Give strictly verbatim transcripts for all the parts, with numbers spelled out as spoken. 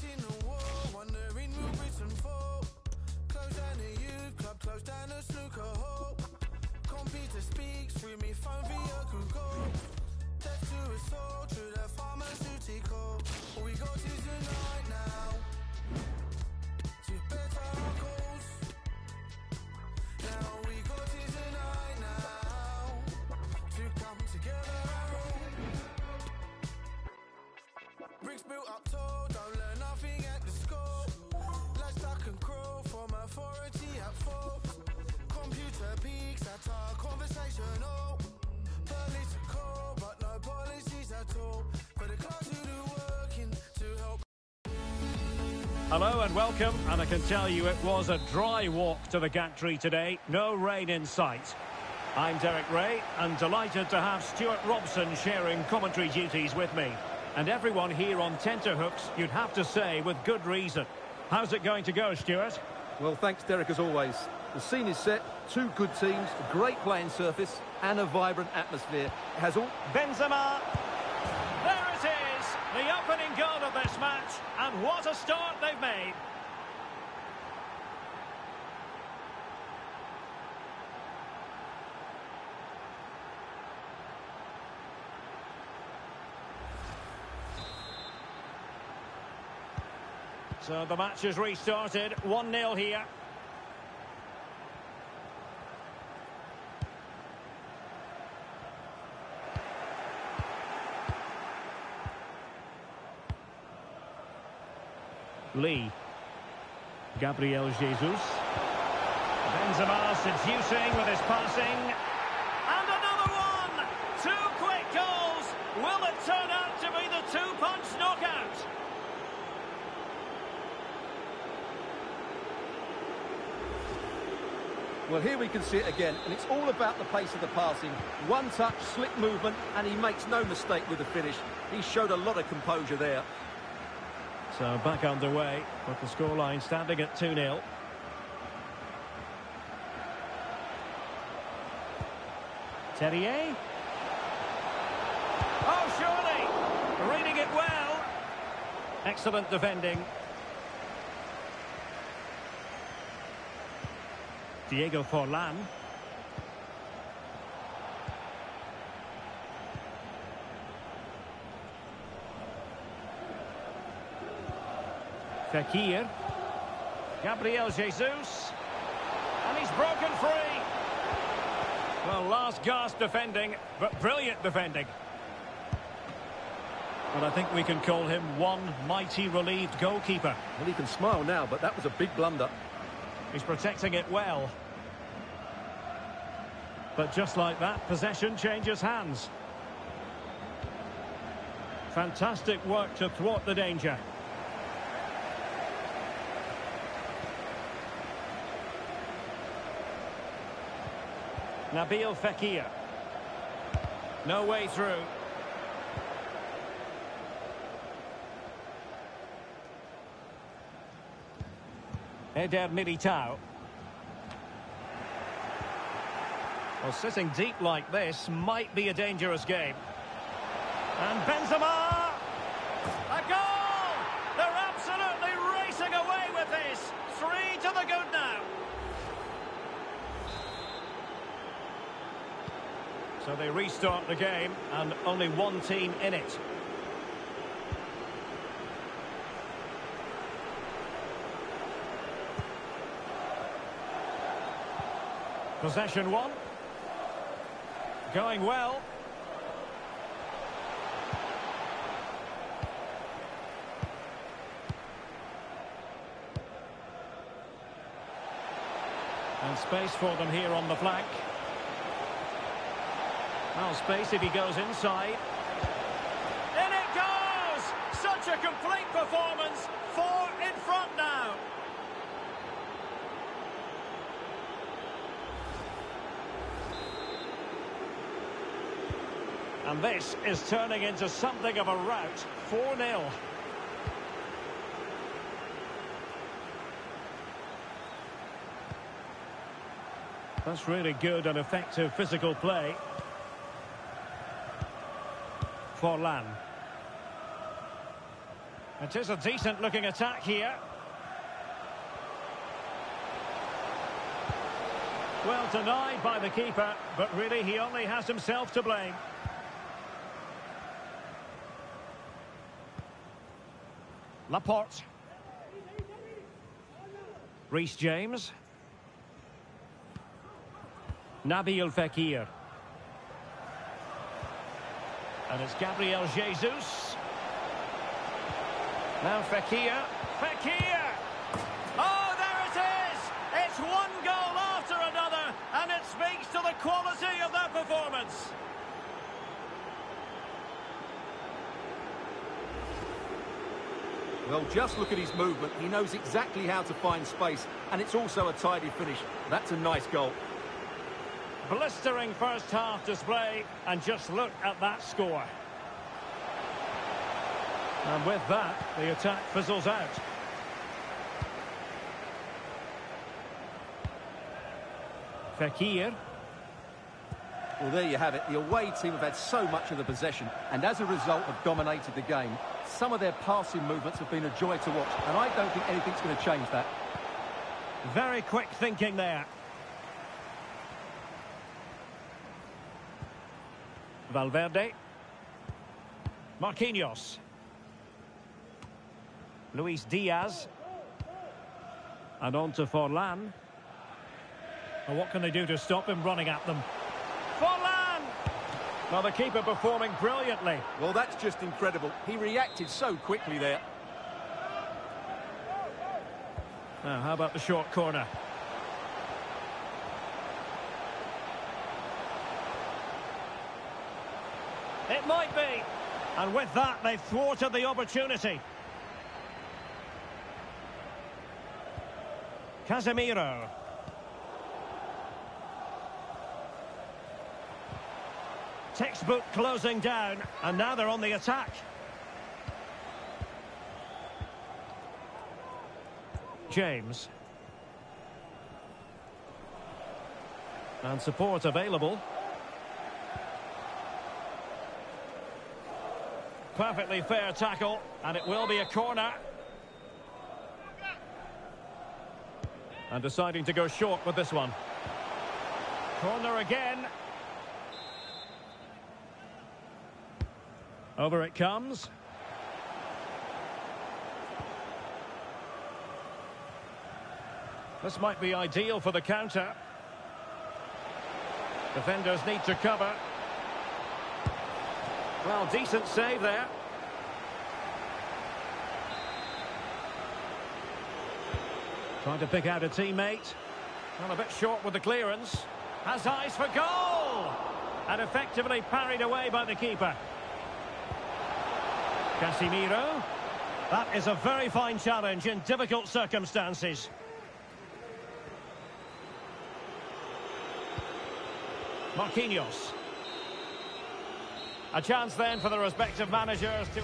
Fighting the war, wondering will Britain fall. Close down the youth club, close down the snooker hole. Computer speaks through me phone via Google. Death to us all through the pharmaceutical. All we got is tonight now to better our cause. Now all we got is tonight now to come together and rule. Bricks built up tall, don't learn nothing at the school. Lads duck and crawl from authority at fault. Computer peaks, that's our conversational. Political, but no policies at all. For the class who do working to help. Hello and welcome, and I can tell you it was a dry walk to the gantry today. No rain in sight. I'm Derek Ray, and delighted to have Stuart Robson sharing commentary duties with me. And everyone here on tenterhooks, you'd have to say, with good reason. How's it going to go, Stuart? Well, thanks, Derek, as always. The scene is set, two good teams, a great playing surface, and a vibrant atmosphere. It has all... Benzema! There it is! The opening goal of this match, and what a start they've made! So the match has restarted, one nil here. Lee. Gabriel Jesus. Benzema seducing with his passing. And another one! Two quick goals! Will it turn out to be the two-punch knockout? Well, here we can see it again, and it's all about the pace of the passing. One touch, slick movement, and he makes no mistake with the finish. He showed a lot of composure there. So back underway, but the scoreline standing at two nil. Terrier. Oh, surely! Reading it well. Excellent defending. Diego Forlan. Fekir. Gabriel Jesus. And he's broken free. Well, last gasp defending, but brilliant defending. Well, I think we can call him one mighty relieved goalkeeper. Well, he can smile now, but that was a big blunder. He's protecting it well. But just like that, possession changes hands. Fantastic work to thwart the danger. Nabil Fekir. No way through. Eder Militao. Well, sitting deep like this might be a dangerous game. And Benzema! A goal! They're absolutely racing away with this. Three to the good now. So they restart the game, and only one team in it. Possession one. Going well. And space for them here on the flank. Well, space if he goes inside. In it goes! Such a complete performance. Four in front now. And this is turning into something of a rout. four nil. That's really good and effective physical play. Forlan. It is a decent-looking attack here. Well denied by the keeper, but really he only has himself to blame. Laporte. Reece James. Nabil Fekir. And it's Gabriel Jesus. Now Fekir. Fekir! Oh, there it is! It's one goal after another, and it speaks to the quality of their performance. Well, just look at his movement. He knows exactly how to find space, and it's also a tidy finish. That's a nice goal. Blistering first half display, and just look at that score. And with that, the attack fizzles out. Fekir. Well, there you have it. The away team have had so much of the possession, and as a result have dominated the game. Some of their passing movements have been a joy to watch, and I don't think anything's going to change that. Very quick thinking there. Valverde. Marquinhos. Luis Diaz. And on to Forlan. Well, what can they do to stop him running at them? Forlan! Well, the keeper performing brilliantly. Well, that's just incredible. He reacted so quickly there. Now, how about the short corner? It might be. And with that, they've thwarted the opportunity. Casemiro. Textbook closing down, and now they're on the attack. James. And support available. Perfectly fair tackle, and it will be a corner. And deciding to go short with this one. Corner again. Over it comes. This might be ideal for the counter. Defenders need to cover. Well, decent save there. Trying to pick out a teammate. Well, a bit short with the clearance. Has eyes for goal! And effectively parried away by the keeper. Casemiro. That is a very fine challenge in difficult circumstances. Marquinhos. A chance then for the respective managers to...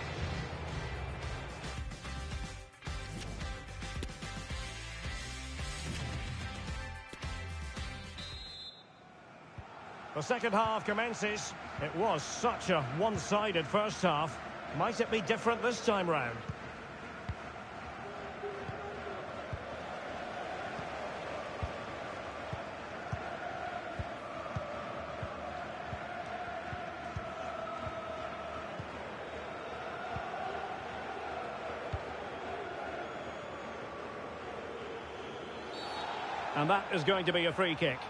The second half commences. It was such a one-sided first half. Might it be different this time round? And that is going to be a free kick.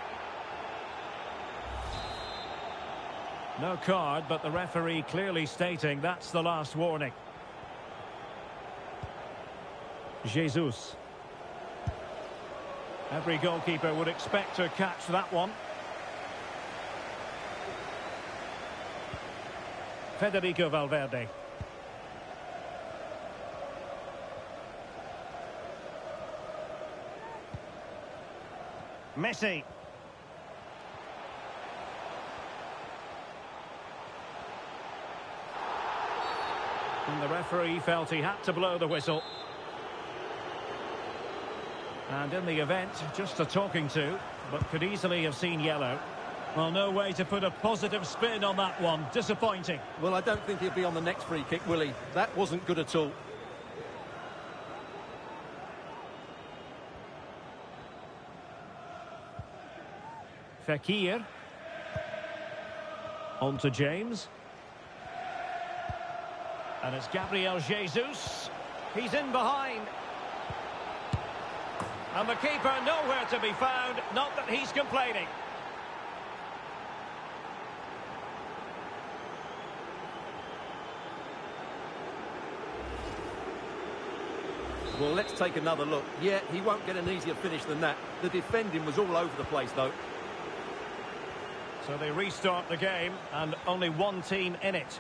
No card, but the referee clearly stating that's the last warning. Jesus. Every goalkeeper would expect to catch that one. Federico Valverde. Messi. And the referee felt he had to blow the whistle. And in the event, just a talking to, but could easily have seen yellow. Well, no way to put a positive spin on that one. Disappointing. Well, I don't think he'll be on the next free kick, will he? That wasn't good at all. Fekir. On to James. And it's Gabriel Jesus. He's in behind. And the keeper nowhere to be found. Not that he's complaining. Well, let's take another look. Yeah, he won't get an easier finish than that. The defending was all over the place, though. So they restart the game, and only one team in it.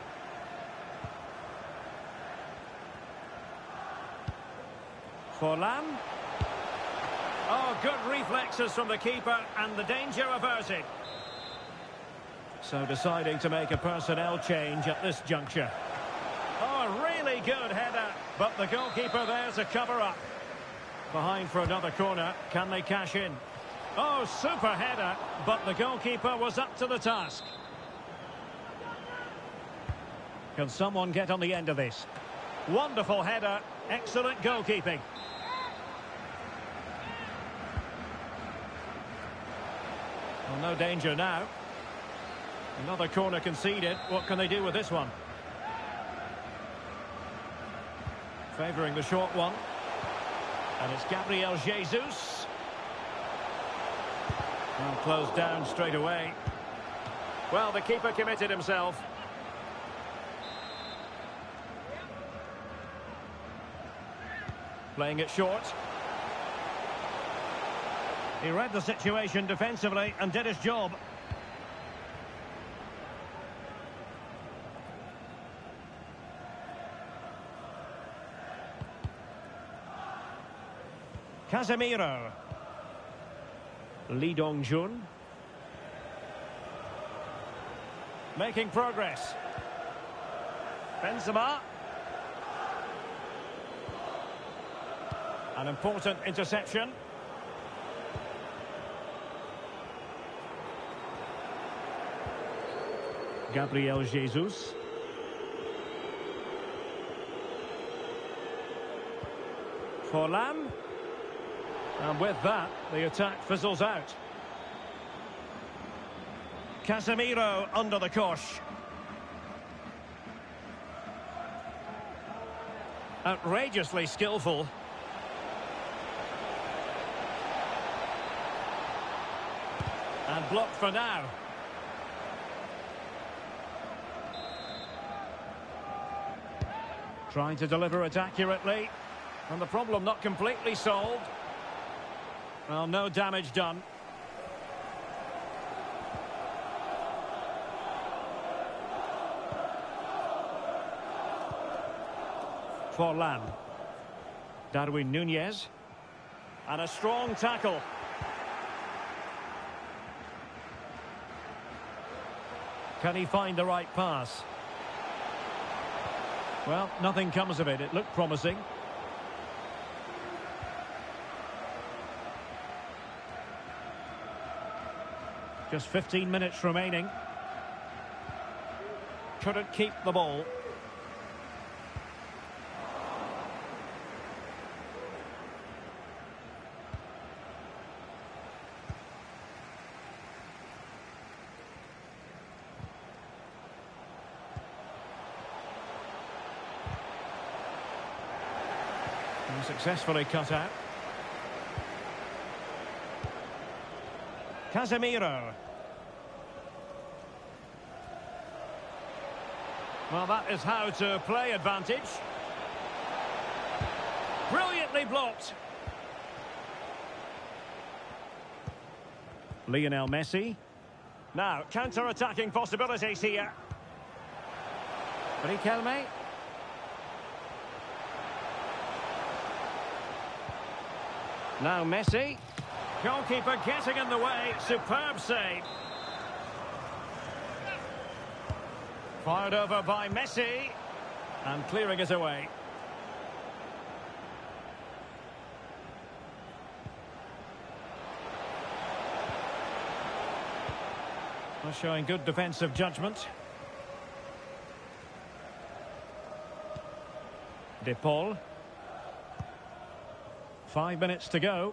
Forlan. Oh, good reflexes from the keeper, and the danger averted. So deciding to make a personnel change at this juncture. Oh, a really good header, but the goalkeeper there to cover up. Behind for another corner. Can they cash in? Oh, super header, but the goalkeeper was up to the task. Can someone get on the end of this? Wonderful header, excellent goalkeeping. Well, no danger now. Another corner conceded. What can they do with this one? Favouring the short one. And it's Gabriel Jesus. And closed down straight away. Well, the keeper committed himself. Playing it short. He read the situation defensively and did his job. Casemiro. Lee Dong-jun. Making progress. Benzema. An important interception. Gabriel Jesus. Forlan. And with that, the attack fizzles out. Casemiro under the cosh. Outrageously skillful. And blocked for now. Trying to deliver it accurately. And the problem not completely solved. Well, no damage done. Forlan. Darwin Nunez. And a strong tackle. Can he find the right pass? Well, nothing comes of it. It looked promising. Just fifteen minutes remaining. Couldn't keep the ball. And successfully cut out. Casemiro. Well, that is how to play advantage. Brilliantly blocked. Lionel Messi. Now, counter-attacking possibilities here. Riquelme. Now Messi. Goalkeeper getting in the way. Superb save. Fired over by Messi. And clearing it away. Well, showing good defensive judgment. De Paul. Five minutes to go.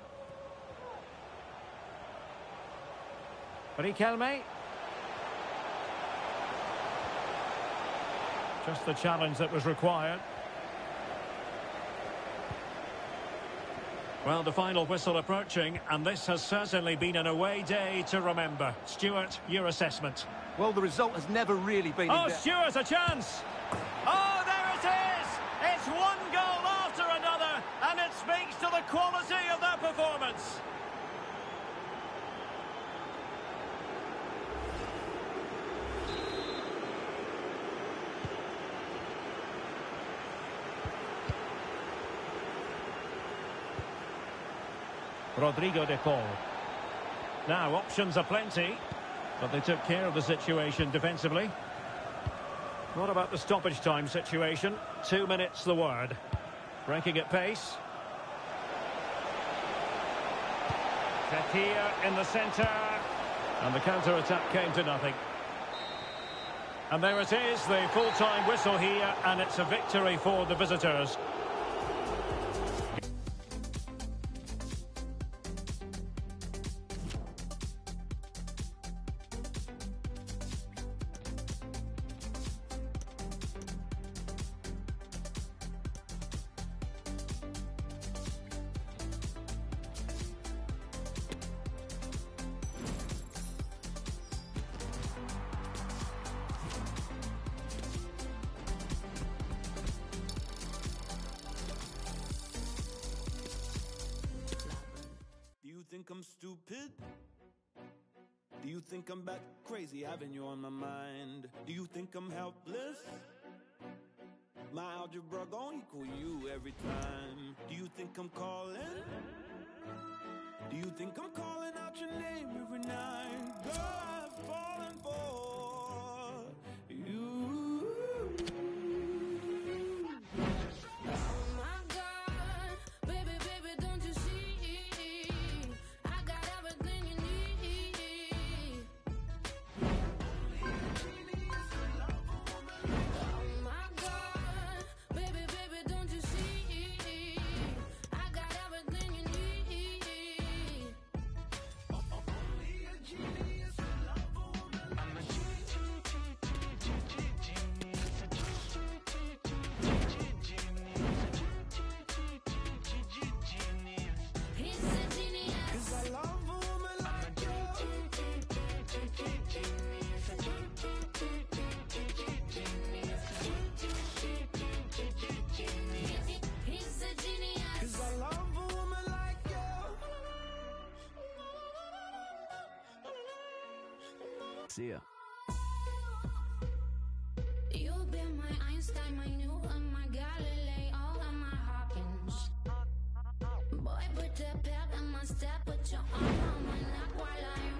Riquelme. Just the challenge that was required. Well, the final whistle approaching, and this has certainly been an away day to remember. Stuart, your assessment. Well, the result has never really been... Oh, Stuart, a chance! Oh, there it is! It's one goal after another, and it speaks to the quality of their performance. Rodrigo De Paul. Now, options are plenty, but they took care of the situation defensively. What about the stoppage time situation? Two minutes the word. Breaking at pace. Fekir in the centre. And the counter-attack came to nothing. And there it is, the full-time whistle here, and it's a victory for the visitors. Think I'm stupid? Do you think I'm back crazy, having you on my mind? Do you think I'm helpless? My algebra gon' equal you every time. Do you think I'm calling? Do you think I'm calling out your name every night? Girl, I've fallen for you. See ya. You've been my Einstein, my Newton, my Galileo, and my Hawkins. Boy, put the pep in my step, put your arm on my neck while I